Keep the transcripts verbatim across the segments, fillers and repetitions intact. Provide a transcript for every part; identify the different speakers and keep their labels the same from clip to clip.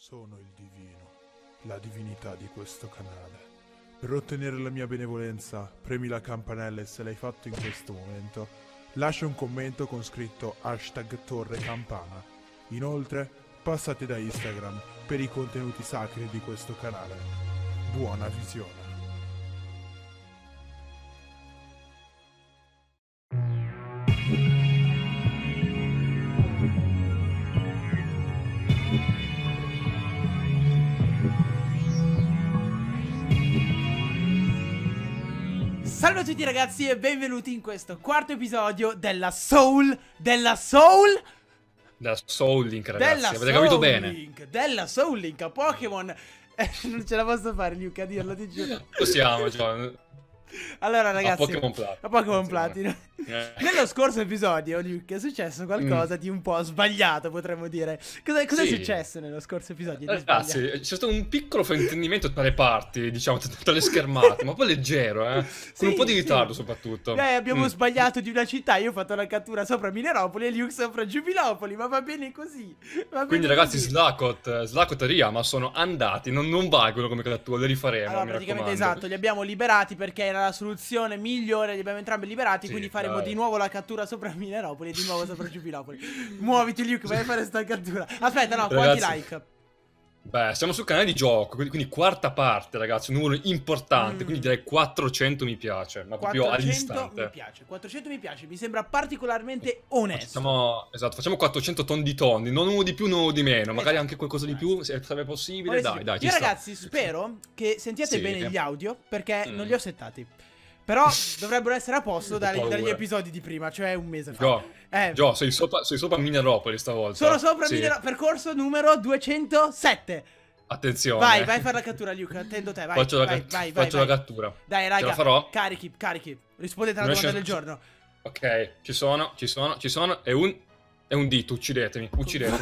Speaker 1: Sono il divino, la divinità di questo canale. Per ottenere la mia benevolenza, premi la campanella e se l'hai fatto in questo momento, lascia un commento con scritto hashtag torre campana. Inoltre, passate da Instagram per i contenuti sacri di questo canale. Buona visione.
Speaker 2: Salve a tutti ragazzi e benvenuti in questo quarto episodio della Soul Della Soul
Speaker 3: Della Soul Link, ragazzi,
Speaker 2: Della
Speaker 3: avete
Speaker 2: Soul
Speaker 3: capito bene.
Speaker 2: Link, Della Soul Link a Pokémon. eh, Non ce la posso fare, Luca, a dirlo, ti giuro.
Speaker 3: Possiamo, cioè,
Speaker 2: Allora ragazzi,
Speaker 3: a Pokémon Platino.
Speaker 2: a Pokémon Platino.
Speaker 3: Eh.
Speaker 2: Nello scorso episodio, Luke, è successo qualcosa
Speaker 3: Mm.
Speaker 2: di un po' sbagliato, potremmo dire. Cosa, cosa
Speaker 3: Sì.
Speaker 2: è successo nello scorso episodio? di
Speaker 3: Ragazzi,
Speaker 2: sbagliato?
Speaker 3: c'è stato un piccolo fraintendimento tra le parti, diciamo, tra tra le schermate, ma poi leggero, eh. Con
Speaker 2: Sì,
Speaker 3: un po' di
Speaker 2: sì.
Speaker 3: ritardo, soprattutto.
Speaker 2: Eh, abbiamo
Speaker 3: Mm.
Speaker 2: sbagliato di una città. Io ho fatto la cattura sopra Mineropoli e Luke sopra Giubilopoli. Ma va bene così. Va bene
Speaker 3: Quindi, ragazzi,
Speaker 2: così.
Speaker 3: Slakot, Slakot e Riyama sono andati, non, non valgono come cattura, le rifaremo.
Speaker 2: Allora,
Speaker 3: mi
Speaker 2: praticamente
Speaker 3: raccomando.
Speaker 2: esatto, li abbiamo liberati perché era la soluzione migliore, li abbiamo entrambi liberati,
Speaker 3: Sì,
Speaker 2: quindi faremo
Speaker 3: dai.
Speaker 2: di nuovo la cattura sopra Mineropoli e di nuovo sopra Giubilopoli. Muoviti Luke, vai a fare sta cattura. Aspetta, no, quanti
Speaker 3: Ragazzi,
Speaker 2: like?
Speaker 3: Beh, siamo sul canale di gioco, quindi, quindi quarta parte, ragazzi, un numero importante,
Speaker 2: Mm.
Speaker 3: quindi direi quattrocento mi piace, ma proprio
Speaker 2: quattrocento
Speaker 3: all'istante.
Speaker 2: mi piace, quattrocento mi piace, mi sembra particolarmente onesto.
Speaker 3: Facciamo, esatto, facciamo quattrocento tondi tondi, non uno di più, non uno di meno, magari
Speaker 2: Esatto.
Speaker 3: anche qualcosa di più, se sarebbe possibile,
Speaker 2: Onesto.
Speaker 3: dai, dai, ci
Speaker 2: Io
Speaker 3: sta.
Speaker 2: ragazzi spero che sentiate
Speaker 3: Sì.
Speaker 2: bene gli audio perché
Speaker 3: Mm.
Speaker 2: non li ho settati. Però dovrebbero essere a posto
Speaker 3: Ho
Speaker 2: dagli,
Speaker 3: paura.
Speaker 2: dagli episodi di prima, cioè un mese fa.
Speaker 3: Gio,
Speaker 2: Eh,
Speaker 3: Gio, sei sopra, sei sopra Mineropoli stavolta.
Speaker 2: sono sopra
Speaker 3: Sì.
Speaker 2: Minero- percorso numero duecentosette.
Speaker 3: Attenzione.
Speaker 2: Vai, vai a fare la cattura, Luca. Attendo te, vai.
Speaker 3: Faccio, la,
Speaker 2: vai,
Speaker 3: cat-
Speaker 2: vai, vai,
Speaker 3: faccio
Speaker 2: vai.
Speaker 3: la cattura.
Speaker 2: Dai, raga.
Speaker 3: Ce la farò?
Speaker 2: Carichi, carichi. Rispondete alla
Speaker 3: Non
Speaker 2: domanda
Speaker 3: riesce-
Speaker 2: del giorno.
Speaker 3: Ok, ci sono, ci sono, ci sono, e un... È un dito, uccidetemi, uccidetemi.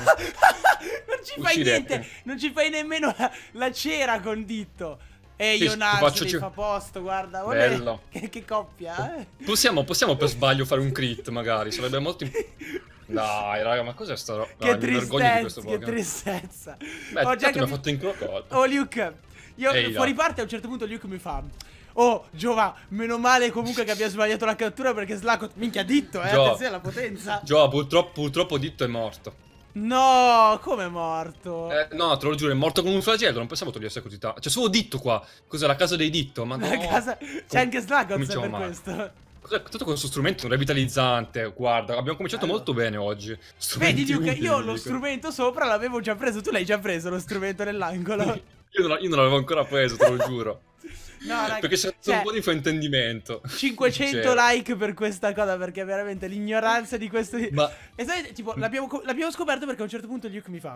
Speaker 2: Non ci fai
Speaker 3: Uccidetemi.
Speaker 2: niente. Non ci fai nemmeno la, la cera con ditto. E
Speaker 3: Sì,
Speaker 2: io
Speaker 3: ti
Speaker 2: naso,
Speaker 3: faccio
Speaker 2: mi
Speaker 3: ci-
Speaker 2: fa posto, guarda. Olè.
Speaker 3: Bello.
Speaker 2: Che, che coppia, eh.
Speaker 3: Possiamo, possiamo per sbaglio fare un crit, magari, sarebbe molto... imp- Dai, raga, ma cos'è sta roba?
Speaker 2: Che
Speaker 3: Dai, mi vergogno di
Speaker 2: tristezza,
Speaker 3: questo
Speaker 2: che
Speaker 3: Pokémon.
Speaker 2: tristezza.
Speaker 3: Beh,
Speaker 2: Ho già
Speaker 3: tanto mi ha
Speaker 2: capi-
Speaker 3: fatto incroccare.
Speaker 2: Oh, Luke, io
Speaker 3: Ehi,
Speaker 2: fuori
Speaker 3: là.
Speaker 2: parte a un certo punto Luke mi fa: oh, Giova, meno male comunque che abbia sbagliato la cattura perché Slakot, minchia, ditto, eh,
Speaker 3: Gio.
Speaker 2: attenzione alla potenza.
Speaker 3: Gio, purtroppo, purtroppo Ditto è morto.
Speaker 2: No, come è morto?
Speaker 3: Eh, no, te lo giuro, è morto con un flagello, non pensavo togliesse così tanto. C'è solo Ditto qua. Cos'è la casa dei Ditto? Ma
Speaker 2: La
Speaker 3: no.
Speaker 2: casa... C'è anche Slakot
Speaker 3: Cominciamo
Speaker 2: per
Speaker 3: male.
Speaker 2: questo.
Speaker 3: Cos'è tutto questo strumento revitalizzante? Guarda, abbiamo cominciato
Speaker 2: Bello.
Speaker 3: molto bene oggi.
Speaker 2: Vedi
Speaker 3: Strumenti
Speaker 2: Luke,
Speaker 3: utili,
Speaker 2: io lo
Speaker 3: dico.
Speaker 2: strumento sopra l'avevo già preso. Tu l'hai già preso lo strumento nell'angolo?
Speaker 3: Io non, io non l'avevo ancora preso, te lo giuro.
Speaker 2: No, raga,
Speaker 3: Perché c'è
Speaker 2: cioè,
Speaker 3: un po' di fraintendimento.
Speaker 2: cinquecento
Speaker 3: Cioè,
Speaker 2: like per questa cosa, perché veramente l'ignoranza di questo...
Speaker 3: Ma,
Speaker 2: E sai, tipo, l'abbiamo, co- l'abbiamo scoperto perché a un certo punto Luke mi fa...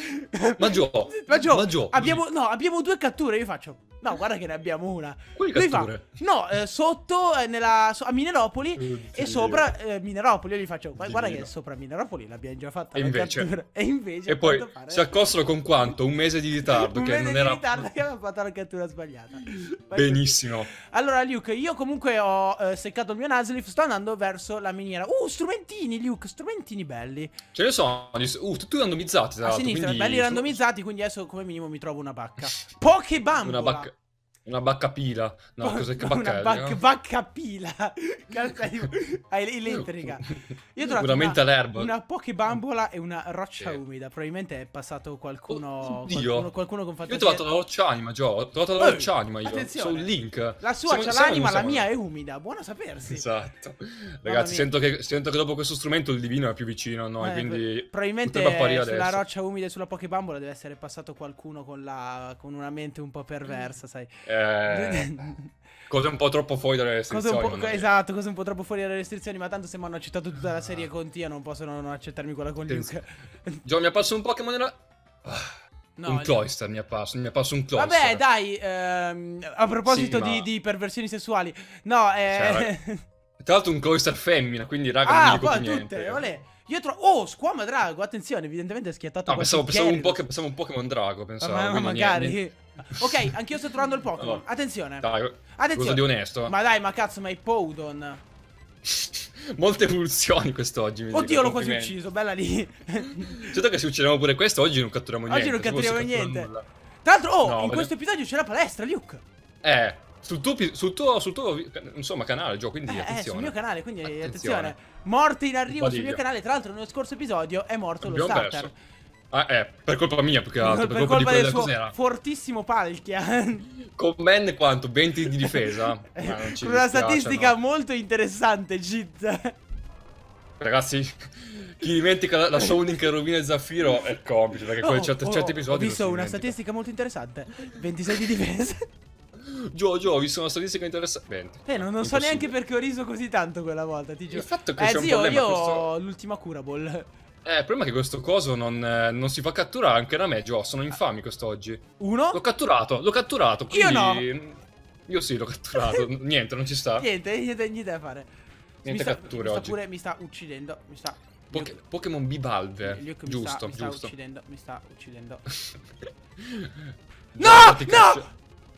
Speaker 3: ma Gio,
Speaker 2: Ma Gio,
Speaker 3: ma Gio,
Speaker 2: abbiamo, no, abbiamo due catture. Io faccio, no, guarda che ne abbiamo una.
Speaker 3: Quali
Speaker 2: Lui
Speaker 3: catture?
Speaker 2: fa, no, eh, sotto eh, nella, so- a Mineropoli
Speaker 3: Oddio.
Speaker 2: e sopra eh, Mineropoli. Io gli faccio, ma guarda
Speaker 3: Divino.
Speaker 2: che sopra Mineropoli l'abbiamo già fatta
Speaker 3: E
Speaker 2: la
Speaker 3: invece?
Speaker 2: cattura. E invece,
Speaker 3: E
Speaker 2: a
Speaker 3: poi
Speaker 2: quanto pare-
Speaker 3: si accostano con quanto? Un mese di ritardo,
Speaker 2: un
Speaker 3: che
Speaker 2: mese
Speaker 3: non
Speaker 2: di
Speaker 3: era...
Speaker 2: ritardo che aveva fatto la cattura sbagliata. Vai
Speaker 3: Benissimo.
Speaker 2: così. Allora, Luke, io comunque ho eh, seccato il mio Nuzleaf. Sto andando verso la miniera. Uh, strumentini, Luke, strumentini belli.
Speaker 3: Ce ne sono, di- uh, tutti randomizzati tra
Speaker 2: A
Speaker 3: l'altro,
Speaker 2: sinistra,
Speaker 3: quindi...
Speaker 2: belli
Speaker 3: sono-
Speaker 2: randomizzati. Quindi adesso come minimo mi trovo una bacca. Pokébambola.
Speaker 3: Una bacca... Una bacca pila. No, cos'è che bacca
Speaker 2: Una
Speaker 3: è?
Speaker 2: bac-
Speaker 3: no?
Speaker 2: bacca pila. Hai le lettere, raga. Io ho trovato
Speaker 3: Puramente
Speaker 2: una,
Speaker 3: all'erba.
Speaker 2: una pokebambola e una roccia
Speaker 3: Sì.
Speaker 2: umida. Probabilmente è passato qualcuno.
Speaker 3: Oddio.
Speaker 2: Qualcuno, qualcuno con
Speaker 3: Io ho
Speaker 2: fantasia.
Speaker 3: trovato la roccia anima, Gio. Ho trovato la
Speaker 2: Ehi,
Speaker 3: roccia anima io.
Speaker 2: attenzione.
Speaker 3: Sul link.
Speaker 2: La sua
Speaker 3: Siamo-
Speaker 2: c'ha
Speaker 3: siamo-
Speaker 2: l'anima, la
Speaker 3: siamo-
Speaker 2: mia è umida. Buono a sapersi.
Speaker 3: Esatto.
Speaker 2: mia.
Speaker 3: Ragazzi, sento che, sento che dopo questo strumento il divino è più vicino a noi,
Speaker 2: Eh,
Speaker 3: quindi...
Speaker 2: probabilmente
Speaker 3: potrebbe apparire
Speaker 2: sulla
Speaker 3: adesso.
Speaker 2: roccia umida e sulla pokebambola deve essere passato qualcuno con, la, con una mente un po' perversa, sai.
Speaker 3: Eh, cose un po' troppo fuori dalle
Speaker 2: Cosa un
Speaker 3: restrizioni.
Speaker 2: po',
Speaker 3: non è-
Speaker 2: esatto, cose un po' troppo fuori dalle restrizioni. Ma tanto se mi hanno accettato tutta la serie con Tia, non posso non accettarmi quella con
Speaker 3: Attenzione.
Speaker 2: Luke.
Speaker 3: Gio, mi è apparso un Pokémon nella...
Speaker 2: No,
Speaker 3: un
Speaker 2: gli-
Speaker 3: Cloyster mi è apparso, mi è apparso un Cloyster.
Speaker 2: Vabbè, dai, ehm, a proposito
Speaker 3: Sì, ma-
Speaker 2: di, di perversioni sessuali. No, eh...
Speaker 3: Tra l'altro un Cloyster femmina, quindi raga non
Speaker 2: ah,
Speaker 3: mi dico
Speaker 2: poi
Speaker 3: più
Speaker 2: tutte,
Speaker 3: niente.
Speaker 2: olè. Io trovo... Oh, Squama Drago, attenzione, evidentemente è schiattato
Speaker 3: No, pensavo,
Speaker 2: qualche
Speaker 3: pensavo, un
Speaker 2: Gyarados.
Speaker 3: Poké- pensavo un Pokémon Drago, pensavo.
Speaker 2: Ma, ma
Speaker 3: quindi
Speaker 2: magari...
Speaker 3: niente-
Speaker 2: Ok, anch'io sto trovando il Pokémon.
Speaker 3: Allora,
Speaker 2: Attenzione.
Speaker 3: Dai,
Speaker 2: Attenzione.
Speaker 3: cosa di onesto.
Speaker 2: Ma dai, ma cazzo, ma è Powdon.
Speaker 3: Molte evoluzioni quest'oggi. mi
Speaker 2: Oddio,
Speaker 3: dico,
Speaker 2: l'ho quasi
Speaker 3: complimenti.
Speaker 2: ucciso, bella lì.
Speaker 3: Certo che se uccidiamo pure questo, oggi non catturiamo niente.
Speaker 2: Oggi non
Speaker 3: se fosse
Speaker 2: catturiamo
Speaker 3: cattura
Speaker 2: niente.
Speaker 3: nulla.
Speaker 2: Tra l'altro, oh,
Speaker 3: No,
Speaker 2: in
Speaker 3: voglio-
Speaker 2: questo episodio c'è la palestra, Luke.
Speaker 3: Eh, sul tuo, pi- sul tuo, sul tuo vi- insomma, canale, Gio, quindi
Speaker 2: Eh, eh,
Speaker 3: attenzione.
Speaker 2: sul mio canale, quindi attenzione.
Speaker 3: Attenzione.
Speaker 2: Morte in arrivo sul
Speaker 3: Badiglio.
Speaker 2: mio canale. Tra l'altro, nello scorso episodio è morto lo
Speaker 3: Abbiamo
Speaker 2: starter.
Speaker 3: perso. Ah, eh, per colpa mia più che altro.
Speaker 2: Per
Speaker 3: Per, colpa,
Speaker 2: colpa
Speaker 3: di
Speaker 2: del
Speaker 3: quella
Speaker 2: suo
Speaker 3: cos'era.
Speaker 2: fortissimo Palkia.
Speaker 3: Con Ben quanto? venti di difesa? Ma non ci
Speaker 2: Una
Speaker 3: dispiace,
Speaker 2: statistica
Speaker 3: no.
Speaker 2: molto interessante, Git.
Speaker 3: Ragazzi, chi dimentica la, la Sonic che rovina il Zaffiro è complice, perché con certi, certi episodi
Speaker 2: Ho visto
Speaker 3: non si
Speaker 2: una
Speaker 3: dimentica.
Speaker 2: statistica molto interessante. ventisei di difesa.
Speaker 3: Gio, Gio, ho visto una statistica interessante. venti.
Speaker 2: Eh, non, non so
Speaker 3: Impossibile.
Speaker 2: neanche perché ho riso così tanto quella volta, ti giuro.
Speaker 3: Il fatto è che
Speaker 2: Eh,
Speaker 3: c'è un
Speaker 2: zio,
Speaker 3: problema,
Speaker 2: io
Speaker 3: questo-
Speaker 2: ho l'ultima cura ball.
Speaker 3: Eh, il problema è che questo coso non, eh, non si fa catturare anche da me, Gio. Sono infami quest'oggi.
Speaker 2: Uno?
Speaker 3: L'ho catturato, l'ho catturato.
Speaker 2: Io
Speaker 3: Quindi... Io sì, l'ho catturato. Niente, non ci sta.
Speaker 2: Niente, niente, niente da fare.
Speaker 3: Niente
Speaker 2: mi sta,
Speaker 3: catture
Speaker 2: mi sta
Speaker 3: oggi.
Speaker 2: pure, mi sta uccidendo. Mi sta.
Speaker 3: Poke- Pokémon Bivalve.
Speaker 2: Luke mi
Speaker 3: Giusto,
Speaker 2: sta, mi sta
Speaker 3: giusto.
Speaker 2: uccidendo, mi sta uccidendo.
Speaker 3: No!
Speaker 2: No! No!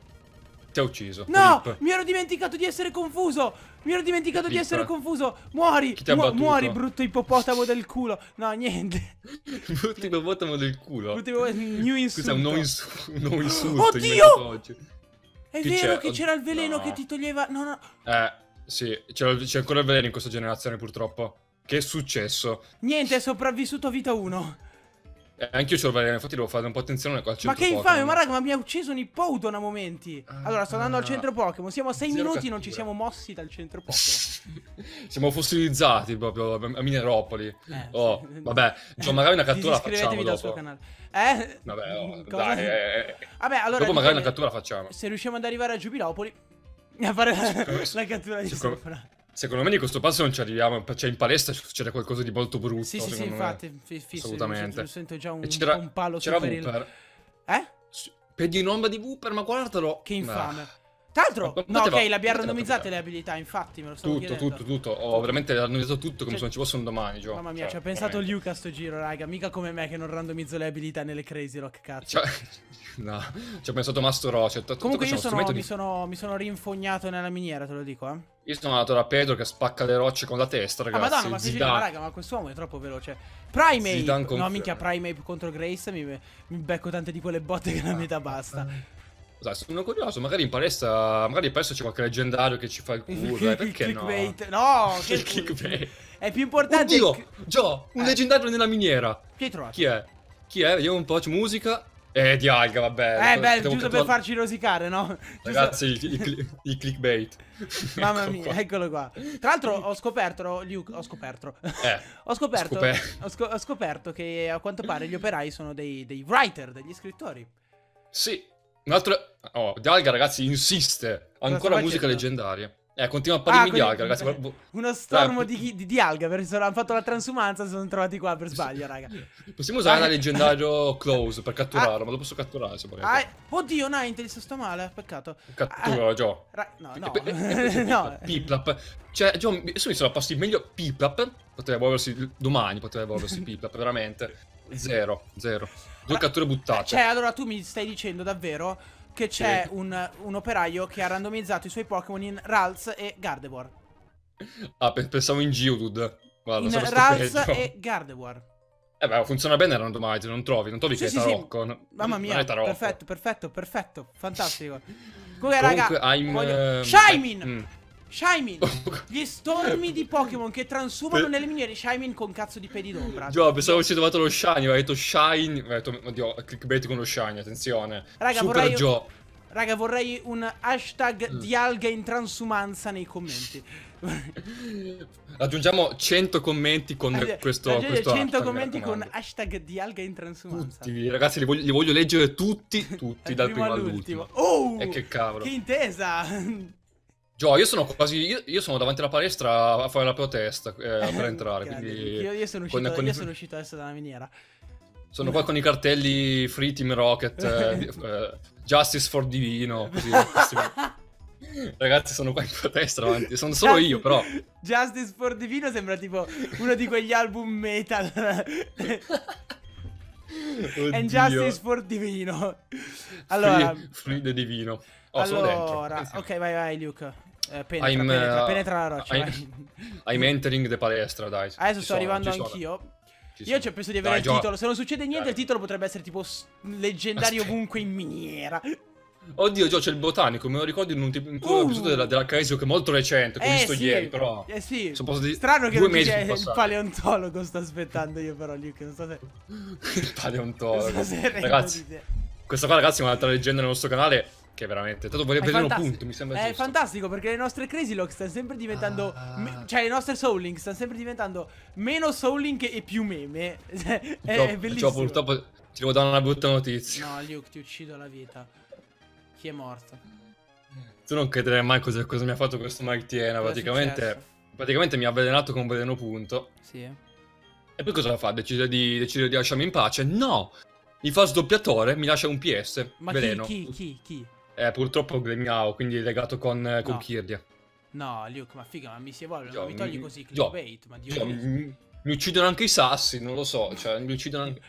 Speaker 3: Ti ha ucciso.
Speaker 2: No!
Speaker 3: Rip.
Speaker 2: Mi ero dimenticato di essere confuso! Mi ero dimenticato di
Speaker 3: Rip.
Speaker 2: essere confuso! Muori!
Speaker 3: Chi ti ha
Speaker 2: Mu-
Speaker 3: battuto?
Speaker 2: muori, brutto ippopotamo del culo! No, niente.
Speaker 3: Brutti ippopotamo del culo.
Speaker 2: Brutto ippopotamo- new insulto.
Speaker 3: Questo è un nuovo, insu- un nuovo insulto.
Speaker 2: Oddio!
Speaker 3: inventato oggi.
Speaker 2: È
Speaker 3: Chi
Speaker 2: vero
Speaker 3: c'è?
Speaker 2: che c'era il veleno
Speaker 3: No.
Speaker 2: che ti toglieva. No, no.
Speaker 3: Eh, sì, c'è, c'è ancora il veleno in questa generazione purtroppo. Che è successo?
Speaker 2: Niente, è sopravvissuto a vita uno.
Speaker 3: Eh, anch'io c'ho il veleno, infatti devo fare un po' attenzione al
Speaker 2: Ma
Speaker 3: centro
Speaker 2: che infame,
Speaker 3: Pokémon.
Speaker 2: ma raga, ma mi ha ucciso un Hippowdon a momenti. Allora, sto andando al centro Pokémon. Siamo a sei
Speaker 3: Zero
Speaker 2: minuti, non
Speaker 3: catture.
Speaker 2: ci siamo mossi dal centro Pokémon.
Speaker 3: Siamo fossilizzati proprio a Mineropoli.
Speaker 2: Eh,
Speaker 3: Oh,
Speaker 2: sì.
Speaker 3: vabbè, cioè magari una cattura la facciamo
Speaker 2: Disiscrivetevi dal suo
Speaker 3: dopo.
Speaker 2: canale. Eh?
Speaker 3: Vabbè, oh,
Speaker 2: Cosa?
Speaker 3: dai, eh, eh.
Speaker 2: Vabbè, allora
Speaker 3: dopo magari una
Speaker 2: dipende.
Speaker 3: cattura la facciamo.
Speaker 2: Se riusciamo ad arrivare a Giubilopoli a fare la,
Speaker 3: Secondo-
Speaker 2: la cattura di
Speaker 3: secondo-
Speaker 2: sopra.
Speaker 3: Secondo me di questo passo non ci arriviamo, cioè in palestra succede qualcosa di molto brutto.
Speaker 2: Sì, sì, sì,
Speaker 3: secondo me.
Speaker 2: infatti, fi- fisso,
Speaker 3: Assolutamente.
Speaker 2: Io sento già un,
Speaker 3: E c'era,
Speaker 2: un palo
Speaker 3: c'era
Speaker 2: super il...
Speaker 3: Wooper.
Speaker 2: Eh?
Speaker 3: Pedinombra di Wooper, ma guardalo.
Speaker 2: Che infame.
Speaker 3: Ah.
Speaker 2: Tra l'altro,
Speaker 3: Ma
Speaker 2: no,
Speaker 3: poteva-
Speaker 2: ok, l'abbiamo
Speaker 3: poteva
Speaker 2: randomizzate
Speaker 3: capitare.
Speaker 2: le abilità, infatti, me lo stavo
Speaker 3: Tutto,
Speaker 2: chiedendo.
Speaker 3: tutto, tutto. Ho veramente randomizzato tutto come
Speaker 2: Cioè-
Speaker 3: se non ci fosse un domani, Gio.
Speaker 2: Mamma mia,
Speaker 3: Cioè,
Speaker 2: ci ha pensato
Speaker 3: veramente.
Speaker 2: Luke a sto giro, raga. Mica come me che non randomizzo le abilità nelle Crazy Rock, cazzo.
Speaker 3: Cioè, no, ci ha pensato Master Rocet.
Speaker 2: Comunque io sono, mi,
Speaker 3: Di...
Speaker 2: sono, mi sono rinfognato nella miniera, te lo dico, eh.
Speaker 3: Io sono andato da Pedro che spacca le rocce con la testa,
Speaker 2: Ah,
Speaker 3: ragazzi.
Speaker 2: madonna, ma, sei
Speaker 3: Zidane.
Speaker 2: ma raga, ma quest'uomo è troppo veloce. Primeape!
Speaker 3: Zidane
Speaker 2: No,
Speaker 3: conferma.
Speaker 2: minchia, Primeape contro Grace, mi, mi becco tante di quelle botte che la metà basta.
Speaker 3: Dai, sono curioso, magari in palestra, magari in palestra c'è qualche leggendario che ci fa il
Speaker 2: Il,
Speaker 3: culo, eh,
Speaker 2: il
Speaker 3: perché
Speaker 2: clickbait.
Speaker 3: no?
Speaker 2: No, che
Speaker 3: Il clickbait.
Speaker 2: È più importante.
Speaker 3: Oddio,
Speaker 2: il-
Speaker 3: Gio, un
Speaker 2: Eh.
Speaker 3: leggendario nella miniera.
Speaker 2: Chi hai trovato?
Speaker 3: Chi è? Chi è? Vediamo un po', c'è musica. Eh, di Alga, vabbè.
Speaker 2: Eh, beh,
Speaker 3: Potevo
Speaker 2: giusto per
Speaker 3: catturare-
Speaker 2: farci rosicare, no? Giusto-
Speaker 3: Ragazzi, il, il, cli- il clickbait.
Speaker 2: Mamma
Speaker 3: Ecco
Speaker 2: mia,
Speaker 3: qua.
Speaker 2: eccolo qua. Tra l'altro ho scoperto, Luke, ho scoperto.
Speaker 3: Eh,
Speaker 2: Ho scoperto,
Speaker 3: Scoper-
Speaker 2: ho, sco- ho scoperto che a quanto pare gli operai sono dei, dei writer, degli scrittori.
Speaker 3: sì. Un altro... Oh, di Alga, ragazzi, insiste. Ancora
Speaker 2: sta
Speaker 3: musica
Speaker 2: facendo?
Speaker 3: leggendaria. Eh, continua a parlarmi
Speaker 2: Ah,
Speaker 3: di
Speaker 2: quindi-
Speaker 3: Alga, ragazzi. guarda-
Speaker 2: Uno stormo
Speaker 3: Dai,
Speaker 2: di, di, di alga, perché sono- hanno fatto la transumanza, si sono trovati qua per sbaglio, raga.
Speaker 3: Possiamo usare
Speaker 2: Ah.
Speaker 3: la leggendario close per catturarlo,
Speaker 2: Ah.
Speaker 3: ma lo posso catturare se volete.
Speaker 2: Ah, oddio, Ninetales sta male, peccato.
Speaker 3: Catturalo,
Speaker 2: Ah,
Speaker 3: Gio.
Speaker 2: ra- no, no.
Speaker 3: E- e- e- e-
Speaker 2: no.
Speaker 3: Piplap. Cioè, Gio, adesso mi sono passi meglio Piplap. Poteva evolversi domani, poteva evolversi Piplap, veramente. Zero, zero. Due
Speaker 2: Ah,
Speaker 3: catture buttate.
Speaker 2: Cioè, allora tu mi stai dicendo davvero che c'è
Speaker 3: Sì.
Speaker 2: un, un operaio che ha randomizzato i suoi Pokémon in Ralts e Gardevoir.
Speaker 3: Ah, pe- pensavo in Geodude. Guarda,
Speaker 2: In
Speaker 3: sarebbe stato
Speaker 2: Ralts
Speaker 3: peggio.
Speaker 2: e Gardevoir.
Speaker 3: Eh beh, funziona bene il randomizer, non trovi? Non trovi
Speaker 2: Sì,
Speaker 3: che
Speaker 2: sì,
Speaker 3: è
Speaker 2: sì.
Speaker 3: tarocco? no?
Speaker 2: Mamma
Speaker 3: Non
Speaker 2: mia,
Speaker 3: è tarocco.
Speaker 2: perfetto, perfetto, perfetto, fantastico. Comunque, raga,
Speaker 3: Comunque, I'm...
Speaker 2: voglio...
Speaker 3: ehm,
Speaker 2: Shaymin!
Speaker 3: mm.
Speaker 2: Shaymin! Gli stormi di Pokémon che transumano
Speaker 3: Per-
Speaker 2: nelle miniere. Shaymin con cazzo di pedi d'ombra.
Speaker 3: Gio, pensavo avessi trovato lo Shiny, aveva detto Shine. Aveva detto, oddio, clickbait con lo Shiny, attenzione.
Speaker 2: Raga,
Speaker 3: Super
Speaker 2: vorrei-
Speaker 3: Gio.
Speaker 2: Raga, vorrei un hashtag
Speaker 3: Mm.
Speaker 2: di alga in transumanza nei commenti.
Speaker 3: Aggiungiamo cento commenti con questo,
Speaker 2: Raggiunge
Speaker 3: questo
Speaker 2: cento
Speaker 3: hashtag,
Speaker 2: commenti
Speaker 3: mi
Speaker 2: con
Speaker 3: raccomando.
Speaker 2: hashtag di alga in transumanza.
Speaker 3: Tutti, ragazzi, li voglio, li voglio leggere tutti, tutti,
Speaker 2: Dal
Speaker 3: dal primo
Speaker 2: all'ultimo.
Speaker 3: all'ultimo.
Speaker 2: Oh!
Speaker 3: E che cavolo.
Speaker 2: Che intesa!
Speaker 3: Gio, io sono quasi. Io, io sono davanti alla palestra a fare la protesta eh, per entrare.
Speaker 2: Grande.
Speaker 3: Quindi
Speaker 2: Io, io sono
Speaker 3: con-
Speaker 2: uscito,
Speaker 3: con
Speaker 2: io
Speaker 3: i-
Speaker 2: sono uscito adesso dalla miniera.
Speaker 3: sono qua con i cartelli Free Team Rocket, eh, di- eh, Justice for Divino. Così, ragazzi, sono qua in protesta davanti. Sono solo io, però.
Speaker 2: Justice for Divino sembra tipo uno di quegli album metal. And Justice for Divino. Allora,
Speaker 3: Free, free the Divino. Oh, sono dentro.
Speaker 2: allora,
Speaker 3: Attenzione.
Speaker 2: ok, vai, vai, Luke. Eh, penetra,
Speaker 3: I'm,
Speaker 2: penetra,
Speaker 3: uh,
Speaker 2: penetra la roccia.
Speaker 3: I'm,
Speaker 2: vai.
Speaker 3: I'm entering the palestra, dai.
Speaker 2: Adesso
Speaker 3: Ci
Speaker 2: sto
Speaker 3: sono,
Speaker 2: arrivando
Speaker 3: ci sono.
Speaker 2: anch'io.
Speaker 3: Ci
Speaker 2: Io
Speaker 3: sono.
Speaker 2: cioè, penso di avere
Speaker 3: Dai,
Speaker 2: il
Speaker 3: Gio.
Speaker 2: titolo. Se non succede niente,
Speaker 3: Dai.
Speaker 2: il titolo potrebbe essere tipo s- leggendario
Speaker 3: Aspetta.
Speaker 2: ovunque in miniera.
Speaker 3: Oddio, Gio, c'è il botanico, me lo ricordo in un, tipo- in un
Speaker 2: Uh.
Speaker 3: episodio della, della Casio che è molto recente, che ho
Speaker 2: Eh
Speaker 3: visto
Speaker 2: sì,
Speaker 3: ieri, però...
Speaker 2: eh sì.
Speaker 3: sono passati
Speaker 2: Strano che
Speaker 3: due
Speaker 2: non
Speaker 3: mesi
Speaker 2: c'è
Speaker 3: sono
Speaker 2: il
Speaker 3: passati.
Speaker 2: paleontologo. Sto aspettando io, però, Luke. Non so se.
Speaker 3: Il paleontologo.
Speaker 2: Non so se rendo
Speaker 3: Ragazzi,
Speaker 2: di te.
Speaker 3: questa qua, ragazzi, è un'altra leggenda nel nostro canale che è veramente... Tanto voglio
Speaker 2: È
Speaker 3: vedere un
Speaker 2: fantastico.
Speaker 3: punto, mi sembra
Speaker 2: È
Speaker 3: giusto.
Speaker 2: fantastico perché le nostre Crazy Lock stanno sempre diventando.
Speaker 3: Ah.
Speaker 2: me- cioè, le nostre Soul Link stanno sempre diventando meno Soul Link e più meme. Cioè, è,
Speaker 3: Gio,
Speaker 2: è bellissimo.
Speaker 3: Gio, purtroppo ti devo dare una brutta notizia.
Speaker 2: No, Luke, ti uccido la vita. Chi è morto?
Speaker 3: Tu non crederai mai cosa, cosa mi ha fatto questo Mike Tiena.
Speaker 2: Cosa è
Speaker 3: Praticamente,
Speaker 2: successo?
Speaker 3: praticamente mi ha avvelenato con un veleno punto.
Speaker 2: Sì.
Speaker 3: E poi cosa fa? Decide di, decide di lasciarmi in pace? No! Mi fa sdoppiatore, mi lascia un P S.
Speaker 2: Ma
Speaker 3: veleno.
Speaker 2: chi, chi, chi, chi?
Speaker 3: Eh, purtroppo Glemiao, quindi legato con, eh, con
Speaker 2: No.
Speaker 3: Kirlia.
Speaker 2: No, Luke, ma figa, ma mi si evolve,
Speaker 3: Gio,
Speaker 2: non mi togli
Speaker 3: mi-
Speaker 2: così
Speaker 3: Gio,
Speaker 2: clickbait, ma Dio
Speaker 3: Cioè,
Speaker 2: mio.
Speaker 3: mi, mi uccidono anche i sassi, non lo so. Cioè, mi uccidono anche...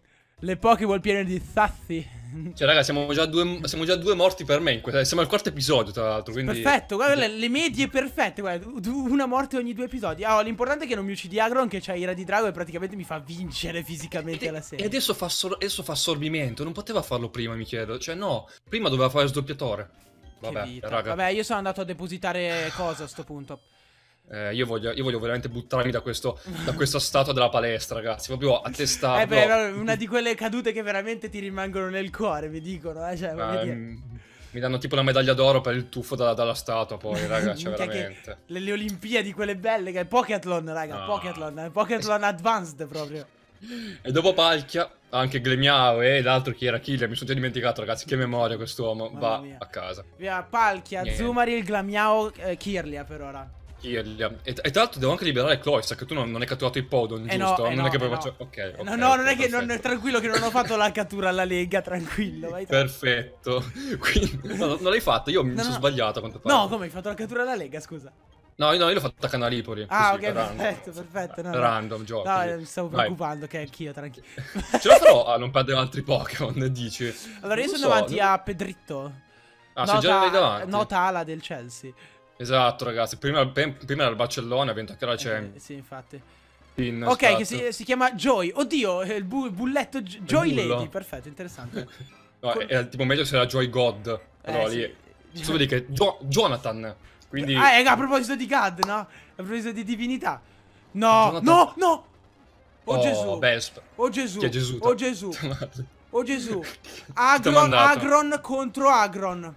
Speaker 2: Le Pokéball piene di sassi.
Speaker 3: Cioè, raga, siamo già due, siamo già due morti per me. In questa, siamo al quarto episodio, tra l'altro. Quindi...
Speaker 2: Perfetto, guarda le, le medie perfette, guarda, du- du- una morte ogni due episodi. Ah, oh, l'importante è che non mi uccidi Agron, che c'ha ira di drago e praticamente mi fa vincere fisicamente
Speaker 3: E,
Speaker 2: la
Speaker 3: e
Speaker 2: serie.
Speaker 3: adesso fa, sor- adesso fa assorbimento. Non poteva farlo prima, mi chiedo. Cioè, no, prima doveva fare sdoppiatore.
Speaker 2: Che
Speaker 3: Vabbè,
Speaker 2: vita.
Speaker 3: raga.
Speaker 2: Vabbè, io sono andato a depositare cosa a sto punto.
Speaker 3: Eh, io, voglio, io voglio veramente buttarmi da, questo, da questa statua della palestra, ragazzi. Proprio a testa.
Speaker 2: Eh beh,
Speaker 3: proprio-
Speaker 2: no, una di quelle cadute che veramente ti rimangono nel cuore, mi dicono, eh, cioè, voglio
Speaker 3: Eh,
Speaker 2: dire.
Speaker 3: mi danno tipo la medaglia d'oro per il tuffo da- dalla statua, poi, raga. Cioè,
Speaker 2: Minchia che-
Speaker 3: veramente.
Speaker 2: Le, le Olimpiadi, quelle belle, che è Pokéathlon, raga,
Speaker 3: No.
Speaker 2: Pokéathlon, eh, Pokéathlon Advanced proprio.
Speaker 3: E dopo Palchia, anche Glemiao e l'altro chi era Killer. Mi sono già dimenticato, ragazzi. Che memoria quest'uomo.
Speaker 2: Mamma
Speaker 3: Va
Speaker 2: mia.
Speaker 3: a casa.
Speaker 2: Via, Palkia,
Speaker 3: Niente.
Speaker 2: Zumaril, Glamiao, eh, Kirlia per ora.
Speaker 3: Kirlia. E, e tra l'altro devo anche liberare Cloyster, che tu non, non hai catturato i Podon,
Speaker 2: Eh no,
Speaker 3: giusto?
Speaker 2: eh
Speaker 3: non
Speaker 2: no,
Speaker 3: è che
Speaker 2: eh
Speaker 3: proprio...
Speaker 2: no.
Speaker 3: cioè- Ok, ok.
Speaker 2: no, no, non
Speaker 3: ok,
Speaker 2: è che non,
Speaker 3: perfetto.
Speaker 2: tranquillo che non ho fatto la cattura alla Lega, tranquillo. Vai tra-
Speaker 3: Perfetto. Quindi, no, non l'hai fatta, io mi
Speaker 2: No,
Speaker 3: sono
Speaker 2: no.
Speaker 3: sbagliato a quanto pare.
Speaker 2: No, come hai fatto la cattura alla Lega, scusa?
Speaker 3: No, io, no, io l'ho fatta a Canalipoli.
Speaker 2: Ah,
Speaker 3: così,
Speaker 2: ok,
Speaker 3: random.
Speaker 2: perfetto, perfetto. No, no.
Speaker 3: Random, gioco.
Speaker 2: No,
Speaker 3: così.
Speaker 2: mi stavo
Speaker 3: Vai.
Speaker 2: preoccupando, che anch'io, tranquillo.
Speaker 3: Ce la farò a non perdere altri Pokémon, dici?
Speaker 2: Allora, io
Speaker 3: Non
Speaker 2: sono
Speaker 3: so,
Speaker 2: davanti
Speaker 3: non-
Speaker 2: a Pedritto.
Speaker 3: Ah, sei già lì davanti?
Speaker 2: Nota ala del Chelsea.
Speaker 3: Esatto, ragazzi. Prima, prima era il Barcellona, evento che ora c'è...
Speaker 2: Eh, sì, infatti.
Speaker 3: Pin,
Speaker 2: Ok,
Speaker 3: esatto.
Speaker 2: che si, si chiama Joy. Oddio, è il, bu- il bulletto Gi- Joy
Speaker 3: bullo.
Speaker 2: Lady. Perfetto, interessante.
Speaker 3: No,
Speaker 2: Col-
Speaker 3: è, è tipo meglio se era Joy God. Allora,
Speaker 2: Eh,
Speaker 3: lì...
Speaker 2: sì.
Speaker 3: Tu vedi che Jo- Jonathan. Quindi...
Speaker 2: Ah, eh, a proposito di God, no? A proposito di divinità. No,
Speaker 3: Jonathan-
Speaker 2: no, no. Oh,
Speaker 3: Oh,
Speaker 2: Gesù.
Speaker 3: Besp.
Speaker 2: Oh Gesù.
Speaker 3: Chi è Gesù?
Speaker 2: Oh Gesù. Oh Gesù.
Speaker 3: Ti ho
Speaker 2: Agron,
Speaker 3: mandato.
Speaker 2: Agron contro Agron.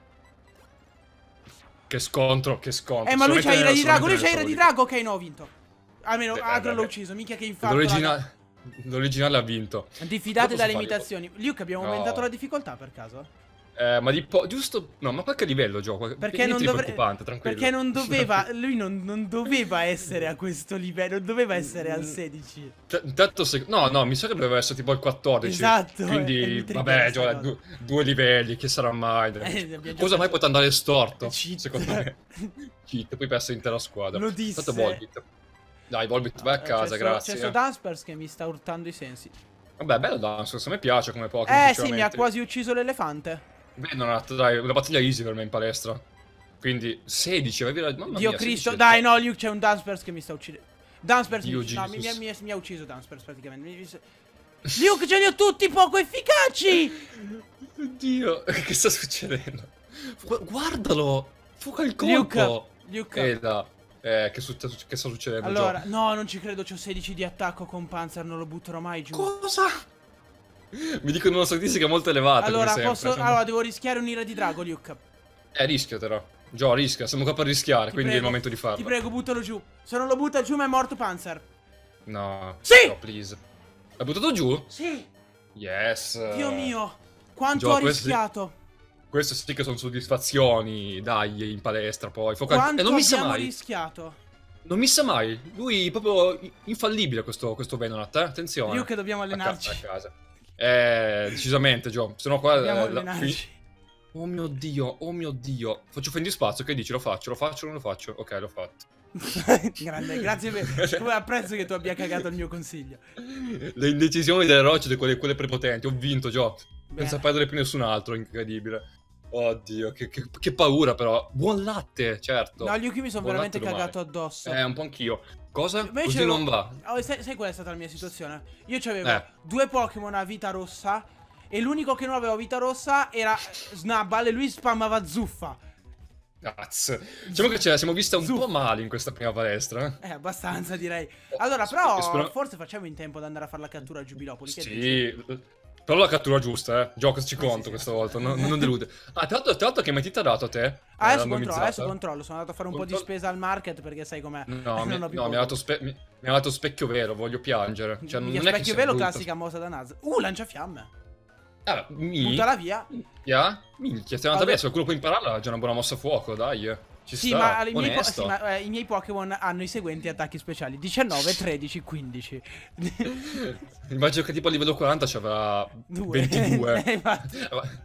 Speaker 3: Che scontro, che scontro.
Speaker 2: Eh, ma lui
Speaker 3: Solamente-
Speaker 2: c'ha ira di drago. Lui
Speaker 3: solamente
Speaker 2: c'ha ira
Speaker 3: nel
Speaker 2: di drago. Ok, no, ho vinto. Almeno
Speaker 3: Eh,
Speaker 2: Agron l'ho
Speaker 3: vabbè.
Speaker 2: ucciso. Minchia che infarto.
Speaker 3: L'originale... L'originale ha vinto.
Speaker 2: raga. Diffidate
Speaker 3: Cosa
Speaker 2: dalle
Speaker 3: posso fare?
Speaker 2: imitazioni. Luke, abbiamo
Speaker 3: No.
Speaker 2: aumentato la difficoltà per caso?
Speaker 3: Eh, ma di po'... Giusto... No, ma qualche livello gioco.
Speaker 2: Perché non,
Speaker 3: Niente di
Speaker 2: dovre-
Speaker 3: preoccupante, tranquillo.
Speaker 2: perché non doveva. Lui non, non doveva essere a questo livello. Non doveva essere al sedici.
Speaker 3: T- Intanto se... No, no, mi sa che doveva essere tipo il quattordici.
Speaker 2: Esatto, e mi
Speaker 3: Quindi,
Speaker 2: trigger
Speaker 3: vabbè,
Speaker 2: questa
Speaker 3: gio-
Speaker 2: cosa.
Speaker 3: du- due livelli, che sarà mai?
Speaker 2: Eh, abbiamo già
Speaker 3: Cosa mai
Speaker 2: fatto-
Speaker 3: potrà andare storto?
Speaker 2: Cheat.
Speaker 3: Secondo me. Cheat, poi perso l'intera squadra.
Speaker 2: Lo disse.
Speaker 3: Tanto Volbit. Dai, Volbit, vai a casa,
Speaker 2: c'è
Speaker 3: grazie.
Speaker 2: C'è sto Dunsparce che mi sta urtando i sensi.
Speaker 3: Vabbè, bello Dance, a me piace come Pokémon.
Speaker 2: Eh sì, mi ha
Speaker 3: sinceramente.
Speaker 2: quasi ucciso l'elefante.
Speaker 3: Venonat, dai, una battaglia easy per me in palestra. Quindi sedici, avevi la... Mamma
Speaker 2: Dio
Speaker 3: mia,
Speaker 2: Cristo.
Speaker 3: sedici.
Speaker 2: Dai, no, Luke, c'è un Dunsparce che mi sta uccidendo. Dunsparce
Speaker 3: Dio
Speaker 2: mi, no, mi,
Speaker 3: Jesus.
Speaker 2: mi- mi- mi ha ucciso Dunsparce praticamente. Mi- mi- Luke, ce li ho tutti poco efficaci.
Speaker 3: Oddio, che sta succedendo? Gu- Guardalo! Fuoca il
Speaker 2: Luke,
Speaker 3: colpo!
Speaker 2: Luke.
Speaker 3: Eh, da. Eh, che, su- che sta succedendo?
Speaker 2: Allora,
Speaker 3: Gio?
Speaker 2: no, non ci credo, c'ho sedici di attacco con Panzer, non lo butterò mai giù.
Speaker 3: Cosa? Mi dicono una statistica molto elevata.
Speaker 2: Allora,
Speaker 3: come sempre.
Speaker 2: posso,
Speaker 3: Siamo-
Speaker 2: allora, devo rischiare un'ira di drago, Luke.
Speaker 3: Eh, rischiatelo. Gio, rischia, siamo qua per rischiare,
Speaker 2: Ti
Speaker 3: quindi è il
Speaker 2: prego,
Speaker 3: momento di farlo.
Speaker 2: Ti prego, buttalo giù. Se non lo butta giù, mi è morto Panzer.
Speaker 3: No.
Speaker 2: Sì!
Speaker 3: No, please. L'hai buttato giù?
Speaker 2: Sì,
Speaker 3: Yes.
Speaker 2: Dio mio. Quanto
Speaker 3: Gio,
Speaker 2: ho
Speaker 3: questo sì-
Speaker 2: rischiato.
Speaker 3: Queste sì che sono soddisfazioni, dai, in palestra poi. Fuoca...
Speaker 2: Quanto
Speaker 3: E non mi sa
Speaker 2: abbiamo
Speaker 3: mai.
Speaker 2: rischiato.
Speaker 3: Non mi sa mai. Lui è proprio infallibile questo, questo Venonat, eh? Attenzione.
Speaker 2: Luke, dobbiamo
Speaker 3: A ca-
Speaker 2: allenarci.
Speaker 3: A casa. Eh, decisamente, Gio. Se no qua...
Speaker 2: Dobbiamo
Speaker 3: eh, la-
Speaker 2: allenarci.
Speaker 3: fi- Oh mio Dio, oh mio Dio. Faccio fendi spazio, che dici? Lo faccio, lo faccio o non lo faccio? Ok, l'ho fatto.
Speaker 2: Grande, grazie per... Come apprezzo che tu abbia cagato il mio consiglio.
Speaker 3: Le indecisioni delle rocce, quelle, quelle prepotenti. Ho vinto, Gio.
Speaker 2: Bene.
Speaker 3: Senza perdere più nessun altro, incredibile. Oddio, che, che, che paura però. Buon latte, certo.
Speaker 2: No, gli Yuki mi sono
Speaker 3: Buon
Speaker 2: veramente
Speaker 3: latte domani.
Speaker 2: cagato addosso.
Speaker 3: Eh, un po' anch'io. Cosa?
Speaker 2: Invece
Speaker 3: Così
Speaker 2: avevo-
Speaker 3: non va.
Speaker 2: Oh, sai, sai qual è stata la mia situazione? Io c'avevo
Speaker 3: Eh.
Speaker 2: due Pokémon a vita rossa e l'unico che non aveva vita rossa era Snubbull e lui spammava zuffa.
Speaker 3: Cazzo. Diciamo che ce la siamo vista un
Speaker 2: Zuff.
Speaker 3: po' male in questa prima palestra.
Speaker 2: Eh, abbastanza direi. Allora,
Speaker 3: Spero-
Speaker 2: però
Speaker 3: spero-
Speaker 2: forse facciamo in tempo ad andare a fare la cattura a Giubilopoli. Che dici?
Speaker 3: Sì. Però la cattura giusta, eh. Gioco, ci
Speaker 2: sì,
Speaker 3: conto
Speaker 2: sì,
Speaker 3: questa
Speaker 2: sì.
Speaker 3: volta. Non, non delude. Ah, tra l'altro, tra l'altro che matita ha dato a te?
Speaker 2: Ah,
Speaker 3: Eh,
Speaker 2: adesso controllo,
Speaker 3: randomizzata?
Speaker 2: adesso controllo. Sono andato a fare un po' di
Speaker 3: Controllo-
Speaker 2: spesa al market perché sai com'è.
Speaker 3: No,
Speaker 2: non
Speaker 3: mi,
Speaker 2: ho più
Speaker 3: no, mi ha
Speaker 2: poco.
Speaker 3: dato spe- mi, mi ha dato specchio vero, voglio piangere. Cioè, non
Speaker 2: Mi
Speaker 3: è che
Speaker 2: specchio
Speaker 3: sia
Speaker 2: velo,
Speaker 3: brutta.
Speaker 2: classica mossa da Naz. Uh, lanciafiamme.
Speaker 3: Ah, mi...
Speaker 2: Buttala via.
Speaker 3: Minchia, minchia, ti è andata
Speaker 2: Vabbè.
Speaker 3: bene, se qualcuno può impararla, è già una buona mossa a fuoco, dai. Ci
Speaker 2: Sì,
Speaker 3: sta,
Speaker 2: ma, i miei, po-
Speaker 3: onesto.
Speaker 2: sì, ma eh, i miei Pokémon hanno i seguenti attacchi speciali: diciannove, tredici, quindici.
Speaker 3: Immagino che tipo a livello quaranta ci avrà
Speaker 2: Due.
Speaker 3: ventidue.
Speaker 2: Eh, infatti.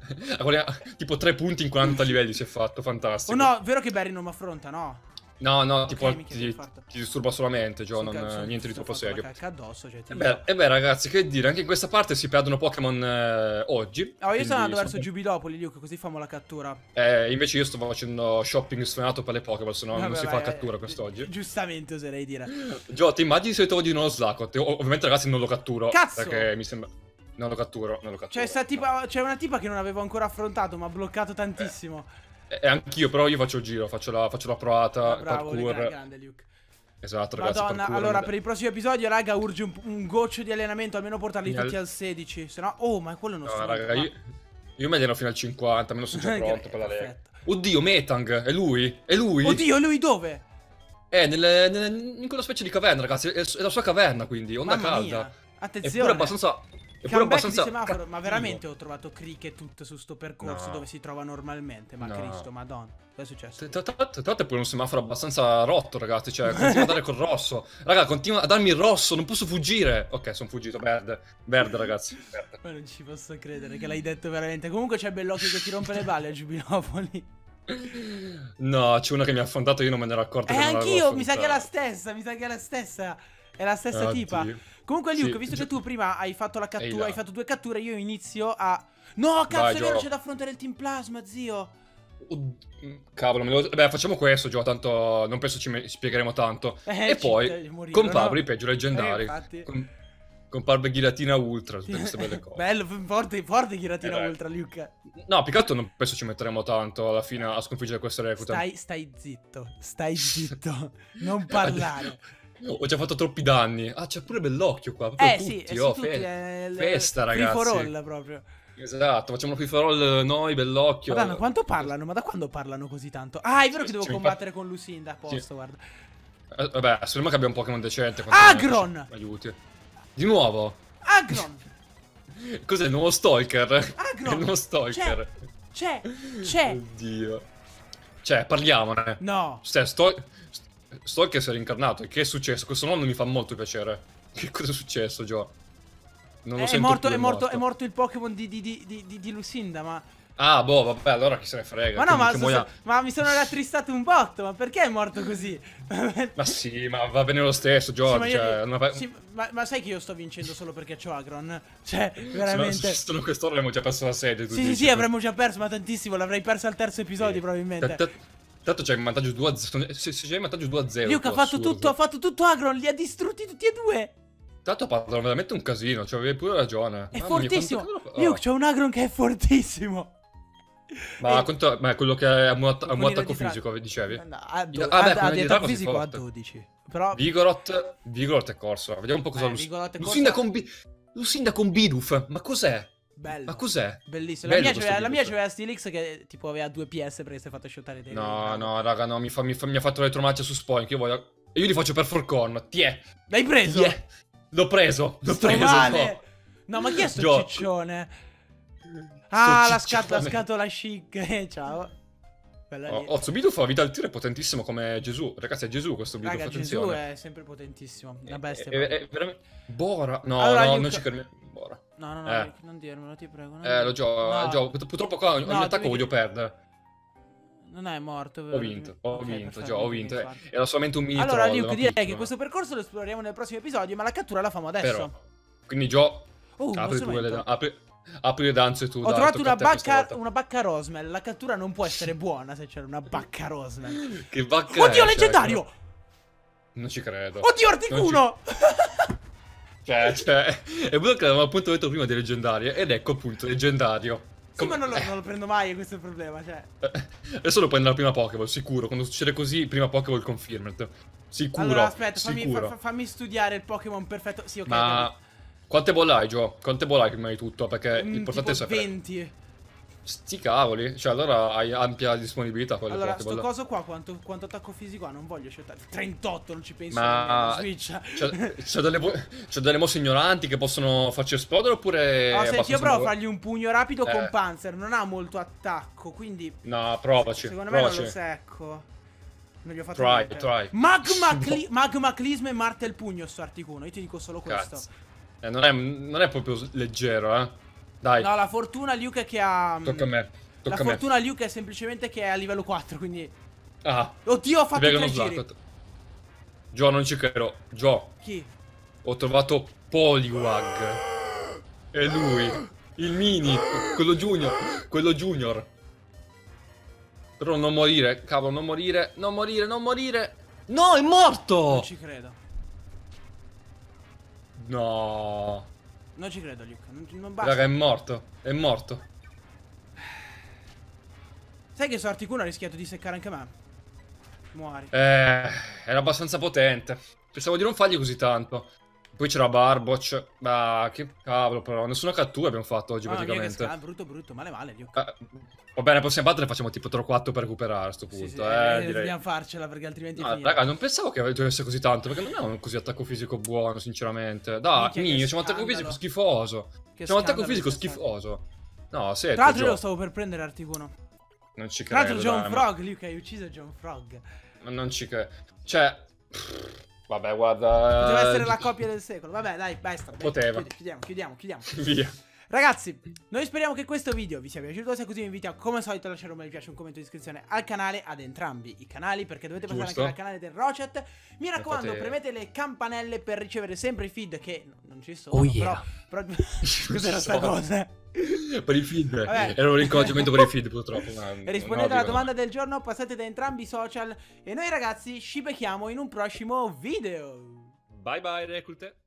Speaker 3: Tipo tre punti in quaranta livelli si è fatto, fantastico.
Speaker 2: Oh no, vero che Barry non mi affronta, no?
Speaker 3: No, no, tipo
Speaker 2: Ok, minchia, che
Speaker 3: ti,
Speaker 2: fatto.
Speaker 3: ti disturba solamente, Gio,
Speaker 2: Sì,
Speaker 3: non,
Speaker 2: cazzo,
Speaker 3: niente di
Speaker 2: sto
Speaker 3: troppo
Speaker 2: fatto la
Speaker 3: serio.
Speaker 2: cacca addosso, cioè, ti
Speaker 3: E
Speaker 2: dico.
Speaker 3: beh, e beh, ragazzi, che dire, anche in questa parte si perdono Pokémon eh, oggi.
Speaker 2: Oh, io
Speaker 3: quindi,
Speaker 2: sto andando verso
Speaker 3: insomma,
Speaker 2: Giubilopoli, Luke, così famo la cattura.
Speaker 3: eh, invece io sto facendo shopping sfrenato per le Pokéball, se no non
Speaker 2: Vabbè,
Speaker 3: si
Speaker 2: vai,
Speaker 3: fa
Speaker 2: eh,
Speaker 3: cattura quest'oggi.
Speaker 2: Giustamente, oserei dire.
Speaker 3: Gio, ti immagini se trovo di nuovo Slacot? Ov- Ovviamente, ragazzi, non lo catturo.
Speaker 2: Cazzo!
Speaker 3: Perché mi sembra... Non lo catturo, non lo catturo.
Speaker 2: C'è sta tipa, c'è una tipa che non avevo ancora affrontato, ma ha bloccato tantissimo.
Speaker 3: E e anch'io, però io faccio il giro, faccio la, faccio la provata,
Speaker 2: Ah, bravo,
Speaker 3: parkour.
Speaker 2: gra- grande Luke.
Speaker 3: Esatto, ragazzi,
Speaker 2: Madonna,
Speaker 3: parkour.
Speaker 2: allora per il prossimo episodio, raga, urge un, un goccio di allenamento, almeno portarli
Speaker 3: Mi
Speaker 2: tutti
Speaker 3: al-
Speaker 2: al sedici. Se no, oh, ma quello non
Speaker 3: No,
Speaker 2: so.
Speaker 3: raga, io, io mi alleno fino al cinquanta, me lo sono già pronto per la lega.
Speaker 2: Perfetto.
Speaker 3: Oddio, Metang, è lui? È lui?
Speaker 2: Oddio, lui dove?
Speaker 3: È nelle- nelle- in quella specie di caverna, ragazzi, è, è la sua caverna, quindi, onda
Speaker 2: Mamma
Speaker 3: calda.
Speaker 2: mia. Attenzione.
Speaker 3: Eppure abbastanza... Eppure
Speaker 2: Comeback
Speaker 3: abbastanza...
Speaker 2: di semaforo. Ma
Speaker 3: cattivo.
Speaker 2: veramente ho trovato Cricket su sto percorso
Speaker 3: No.
Speaker 2: dove si trova normalmente. Ma
Speaker 3: No.
Speaker 2: Cristo, madonna. Cosa è successo?
Speaker 3: Tra tra- tra- tra l'altro è pure un semaforo abbastanza rotto, ragazzi, cioè, continua a andare col rosso. Raga, continua a darmi il rosso, non posso fuggire. Ok, sono fuggito, verde. Verde, ragazzi, verde.
Speaker 2: Ma non ci posso credere che l'hai detto veramente. Comunque c'è Bellocchio che ti rompe le balle a Giubilopoli.
Speaker 3: No, c'è una che mi ha affrontato e io non me ne ero accorto
Speaker 2: Eh,
Speaker 3: che non l'avevo
Speaker 2: anch'io, mi sa che è la
Speaker 3: affrontata.
Speaker 2: stessa, mi sa che è la stessa. È la stessa
Speaker 3: Oddio.
Speaker 2: tipa. Comunque, Luke,
Speaker 3: Sì,
Speaker 2: visto
Speaker 3: gi-
Speaker 2: che tu prima hai fatto la
Speaker 3: Ehi
Speaker 2: cattura,
Speaker 3: là.
Speaker 2: hai fatto due catture, io inizio a... No, cazzo,
Speaker 3: Vai,
Speaker 2: è vero,
Speaker 3: Gio.
Speaker 2: c'è da affrontare il Team Plasma, zio.
Speaker 3: Od- Cavolo, me lo... Beh, facciamo questo, Gio, tanto non penso ci me- spiegheremo tanto.
Speaker 2: Eh,
Speaker 3: e poi
Speaker 2: ci- morire,
Speaker 3: comparve
Speaker 2: no?
Speaker 3: i peggio leggendari.
Speaker 2: Eh, infatti.
Speaker 3: Com- comparve Giratina Ultra, tutte queste belle cose.
Speaker 2: Bello, forte, forte Giratina
Speaker 3: Eh, beh.
Speaker 2: Ultra, Luke.
Speaker 3: No, più che altro non penso ci metteremo tanto alla fine a sconfiggere queste reclute.
Speaker 2: Stai, stai zitto, stai zitto. Non parlare.
Speaker 3: Ho già fatto troppi danni. Ah, c'è pure Bellocchio qua. Proprio
Speaker 2: Eh
Speaker 3: tutti.
Speaker 2: sì, eh, sì,
Speaker 3: oh,
Speaker 2: tutti,
Speaker 3: fe-
Speaker 2: eh, il-
Speaker 3: festa,
Speaker 2: free
Speaker 3: ragazzi.
Speaker 2: for all proprio.
Speaker 3: Esatto, facciamo una free for all noi, Bellocchio.
Speaker 2: Madonna, quanto parlano? Ma da quando parlano così tanto? Ah, è vero che devo
Speaker 3: Sì,
Speaker 2: combattere con Lucinda, a posto,
Speaker 3: Sì.
Speaker 2: guarda.
Speaker 3: Eh, vabbè, speriamo che abbia un Pokémon decente.
Speaker 2: Agron!
Speaker 3: quantomeno ci Aiuti. Di nuovo?
Speaker 2: Agron!
Speaker 3: Cos'è il nuovo Stalker?
Speaker 2: Agron!
Speaker 3: Il nuovo Stalker.
Speaker 2: C'è, c'è.
Speaker 3: Oddio. Cioè, parliamone.
Speaker 2: No.
Speaker 3: Cioè, Stal- Stalker si è reincarnato. E che è successo? Questo nome non mi fa molto piacere. Che cosa è successo, Gio? Non lo
Speaker 2: È, è
Speaker 3: sento
Speaker 2: morto,
Speaker 3: più,
Speaker 2: è, morto, è morto il Pokémon di, di, di, di, di- di Lucinda, ma...
Speaker 3: Ah, boh, vabbè, allora chi se ne frega.
Speaker 2: Ma no,
Speaker 3: quindi
Speaker 2: ma,
Speaker 3: che
Speaker 2: so-
Speaker 3: muoia-
Speaker 2: ma mi sono rattristato un botto, ma perché è morto così?
Speaker 3: Ma sì, ma va bene lo stesso,
Speaker 2: Sì,
Speaker 3: Gio.
Speaker 2: ma, io-
Speaker 3: cioè, non va-
Speaker 2: sì, ma- ma sai che io sto vincendo solo perché c'ho Agron? Cioè,
Speaker 3: Se no-
Speaker 2: veramente...
Speaker 3: se sono quest'ora avremmo già perso la serie. tu
Speaker 2: Sì, sì,
Speaker 3: dici.
Speaker 2: sì, avremmo già perso, ma tantissimo, l'avrei perso al terzo episodio
Speaker 3: Sì.
Speaker 2: probabilmente.
Speaker 3: Ta- ta- Tanto c'è in vantaggio due a zero. Se, se c'è in vantaggio due a zero.
Speaker 2: Luke ha fatto tutto, ha fatto tutto Agron, li ha distrutti tutti e due.
Speaker 3: Tanto parlano veramente un casino, cioè avevi pure ragione.
Speaker 2: È
Speaker 3: Mamma mia,
Speaker 2: fortissimo.
Speaker 3: quanto- oh.
Speaker 2: Luke, c'è un Agron che è fortissimo.
Speaker 3: Ma,
Speaker 2: E-
Speaker 3: quanto, ma è quello che ha un, att- ha un
Speaker 2: Con i
Speaker 3: attacco
Speaker 2: radi
Speaker 3: fisico, dicevi?
Speaker 2: No, a do-
Speaker 3: Ah, beh,
Speaker 2: a-
Speaker 3: quello
Speaker 2: a
Speaker 3: di
Speaker 2: di
Speaker 3: Drago
Speaker 2: attacco
Speaker 3: sei
Speaker 2: fisico a
Speaker 3: forte.
Speaker 2: dodici. Però
Speaker 3: Vigorot, Vigorot è corso. Vediamo un po' cosa
Speaker 2: Eh,
Speaker 3: lo
Speaker 2: Vigorot è
Speaker 3: Lucinda
Speaker 2: corso.
Speaker 3: con Bi- Lucinda con Bidoof, ma cos'è?
Speaker 2: bello.
Speaker 3: Ma cos'è?
Speaker 2: Bellissimo. La
Speaker 3: Bello
Speaker 2: mia,
Speaker 3: questo
Speaker 2: c'aveva, la mia
Speaker 3: Bidoof.
Speaker 2: c'aveva Steelix che tipo aveva due P S perché si è fatto shottare dei
Speaker 3: No,
Speaker 2: dei-
Speaker 3: no, raga, no, mi, fa, mi, fa- mi ha fatto l'elettromaccia su Spoink. Io voglio. E io li faccio per Forcon. Tiè.
Speaker 2: L'hai preso?
Speaker 3: Tiè. L'ho preso. L'ho
Speaker 2: Sto
Speaker 3: preso.
Speaker 2: male.
Speaker 3: no.
Speaker 2: No, ma chi è sto
Speaker 3: Gio-
Speaker 2: ciccione? Ah, la,
Speaker 3: ciccione.
Speaker 2: scatola, la scatola chic. Ciao. Bella
Speaker 3: Oh,
Speaker 2: lì.
Speaker 3: oh, su Bidoof ha vita al tiro è potentissimo come Gesù. Ragazzi, è Gesù questo Bidoof,
Speaker 2: Raga, Gesù
Speaker 3: attenzione.
Speaker 2: è sempre potentissimo. Una bestia.
Speaker 3: È, è- è veramente... Bora. No,
Speaker 2: Allora,
Speaker 3: no,
Speaker 2: Luke-
Speaker 3: non ci fermi. Bora.
Speaker 2: No, no, no,
Speaker 3: Eh.
Speaker 2: Rick, non dirmelo, ti prego. non
Speaker 3: Eh,
Speaker 2: dirmelo.
Speaker 3: lo gio-
Speaker 2: No,
Speaker 3: gio- pur- Purtroppo qua ogni
Speaker 2: No,
Speaker 3: attacco
Speaker 2: devi-
Speaker 3: voglio perdere.
Speaker 2: Non è morto, vero?
Speaker 3: Ho vinto, ho
Speaker 2: Ok,
Speaker 3: vinto,
Speaker 2: perfetto,
Speaker 3: Gio, ho
Speaker 2: non
Speaker 3: vinto.
Speaker 2: mi
Speaker 3: eh.
Speaker 2: infarto.
Speaker 3: Era solamente un mini
Speaker 2: Allora,
Speaker 3: troll,
Speaker 2: Luke,
Speaker 3: ma
Speaker 2: direi
Speaker 3: piccolo.
Speaker 2: che questo percorso lo esploriamo nel prossimo episodio, ma la cattura la famo adesso.
Speaker 3: Però. Quindi Gio,
Speaker 2: Oh, uno
Speaker 3: apri tu le...
Speaker 2: strumento.
Speaker 3: Apri... apri le danze tu.
Speaker 2: Ho
Speaker 3: dai,
Speaker 2: trovato
Speaker 3: tocca
Speaker 2: una
Speaker 3: a te questa
Speaker 2: bacca,
Speaker 3: volta.
Speaker 2: una bacca Rosmel. La cattura non può essere buona se c'è una bacca Rosmel.
Speaker 3: Che bacca
Speaker 2: Oddio,
Speaker 3: è,
Speaker 2: leggendario!
Speaker 3: Cioè, non ci credo.
Speaker 2: Oddio, Articuno!
Speaker 3: Cioè, cioè, è quello che avevamo appunto detto prima di leggendarie. Ed ecco appunto, leggendario.
Speaker 2: Sì,
Speaker 3: Com-
Speaker 2: ma non lo, non lo prendo mai, questo è il problema, cioè.
Speaker 3: Adesso lo prende la prima Pokéball, sicuro. Quando succede così, prima Pokéball confirmed. Sicuro.
Speaker 2: Allora, aspetta, fammi,
Speaker 3: sicuro.
Speaker 2: fa- fammi studiare il Pokémon perfetto. Sì, ok.
Speaker 3: Ma
Speaker 2: capito.
Speaker 3: quante ball hai, Gio? Quante ball hai prima di tutto? Perché
Speaker 2: Mm,
Speaker 3: l'importante è
Speaker 2: tipo
Speaker 3: sapere.
Speaker 2: venti.
Speaker 3: Sti cavoli. Cioè, allora hai ampia disponibilità con le
Speaker 2: Allora, sto
Speaker 3: Pokéball.
Speaker 2: coso qua, quanto, quanto attacco fisico ha? Non voglio scegliere. trentotto, non ci penso
Speaker 3: Ma
Speaker 2: nemmeno, Switch.
Speaker 3: c'è, c'è delle, vo- c'è delle mosse ignoranti che possono farci esplodere oppure...
Speaker 2: No,
Speaker 3: è
Speaker 2: senti, io
Speaker 3: abbastanza
Speaker 2: provo a
Speaker 3: buono?
Speaker 2: fargli un pugno rapido
Speaker 3: Eh.
Speaker 2: con Panzer. Non ha molto attacco, quindi
Speaker 3: No, provaci.
Speaker 2: secondo me
Speaker 3: provaci.
Speaker 2: non lo secco. Non gli ho fatto
Speaker 3: Try,
Speaker 2: niente.
Speaker 3: try.
Speaker 2: Magma, cli- magma Clisma e Martel Pugno sto Articuno. Io ti dico solo questo.
Speaker 3: Cazzo. Eh, non, è, non è proprio leggero, eh. Dai,
Speaker 2: No, la fortuna Luke è che ha...
Speaker 3: tocca a me.
Speaker 2: La
Speaker 3: Tocca a me.
Speaker 2: fortuna Luke è semplicemente che è a livello quattro, quindi...
Speaker 3: Ah,
Speaker 2: Oddio, ho fatto
Speaker 3: ti vengono
Speaker 2: tre giri.
Speaker 3: Slackwot. Gio, non ci credo. Gio,
Speaker 2: Chi?
Speaker 3: ho trovato Poliwag. È lui. Il mini. Quello junior. Quello junior. Però non morire. Cavolo, non morire. Non morire, non morire. No, è morto.
Speaker 2: Non ci credo.
Speaker 3: No.
Speaker 2: Non ci credo, Luke. Non, non basta.
Speaker 3: Raga, è morto. È morto.
Speaker 2: Sai che su Articuno ha rischiato di seccare anche me? Muori.
Speaker 3: Eh, era abbastanza potente. Pensavo di non fargli così tanto. Poi c'era Barboch. Ma che cavolo, però. Nessuna cattura abbiamo fatto oggi,
Speaker 2: Mamma mia, che
Speaker 3: praticamente.
Speaker 2: sca- brutto, brutto, male, male, Luke.
Speaker 3: Eh, va bene, la prossima parte ne facciamo tipo tre o quattro per recuperare a sto punto.
Speaker 2: Sì, sì,
Speaker 3: eh,
Speaker 2: eh,
Speaker 3: direi.
Speaker 2: dobbiamo farcela perché altrimenti è
Speaker 3: Ah,
Speaker 2: finita.
Speaker 3: raga, non pensavo che dovesse così tanto. Perché non è un così attacco fisico buono, sinceramente. Dai,
Speaker 2: Minchia, che
Speaker 3: minchia, c'è un attacco
Speaker 2: scandalo.
Speaker 3: fisico schifoso.
Speaker 2: Che
Speaker 3: C'è un attacco
Speaker 2: scandalo
Speaker 3: fisico
Speaker 2: di sensazione.
Speaker 3: schifoso. No,
Speaker 2: Tra
Speaker 3: senti,
Speaker 2: l'altro io
Speaker 3: Gio,
Speaker 2: lo stavo per prendere Articuno.
Speaker 3: non ci
Speaker 2: Tra l'altro
Speaker 3: credo.
Speaker 2: John
Speaker 3: dai,
Speaker 2: Frog, Luke, hai ucciso John Frog.
Speaker 3: ma non ci credo. Cioè, pff, vabbè, guarda.
Speaker 2: Poteva essere
Speaker 3: eh,
Speaker 2: la coppia del secolo. Vabbè, dai, basta. dai,
Speaker 3: Poteva.
Speaker 2: chiudi- Chiudiamo, chiudiamo, chiudiamo.
Speaker 3: Via.
Speaker 2: Ragazzi, noi speriamo che questo video vi sia piaciuto. Se è così vi invitiamo come al solito a lasciare un mi piace, un commento di iscrizione al canale, ad entrambi i canali, perché dovete passare
Speaker 3: Giusto.
Speaker 2: anche al canale del Rochet. Mi raccomando,
Speaker 3: fate-
Speaker 2: premete le campanelle per ricevere sempre i feed che non ci sono,
Speaker 4: Oh yeah.
Speaker 2: però, però... Cos'era sta
Speaker 3: sono.
Speaker 2: cosa?
Speaker 3: Per i feed.
Speaker 2: Vabbè.
Speaker 3: Era un riconoscimento per i feed, purtroppo. Ma
Speaker 2: E rispondete alla domanda del giorno, passate da entrambi i social e noi ragazzi ci becchiamo in un prossimo video.
Speaker 3: Bye bye, reclute.